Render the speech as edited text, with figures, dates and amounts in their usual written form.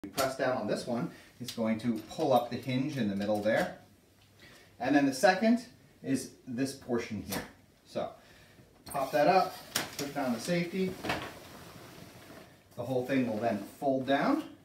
You press down on this one, it's going to pull up the hinge in the middle there. And then the second is this portion here. So pop that up, put down the safety. The whole thing will then fold down.